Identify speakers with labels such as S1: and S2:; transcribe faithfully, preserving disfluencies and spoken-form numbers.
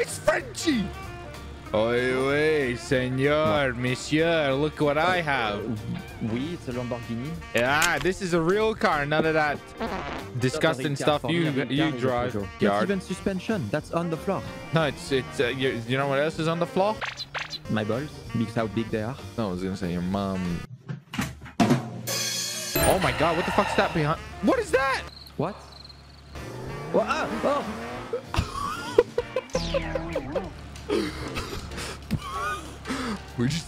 S1: It's Frenchie. Oi, oi, senor, monsieur, look what I have.
S2: Oui, it's a Lamborghini.
S1: Yeah, this is a real car. None of that disgusting stuff you you drive.
S2: Not even suspension. That's on the floor.
S1: No, it's it's. Uh, you, you know what else is on the floor?
S2: My balls. Because how big they are.
S1: No, I was gonna say your mom. Oh my God! What the fuck's that behind? What is that?
S2: What? What? Ah, oh.
S1: We just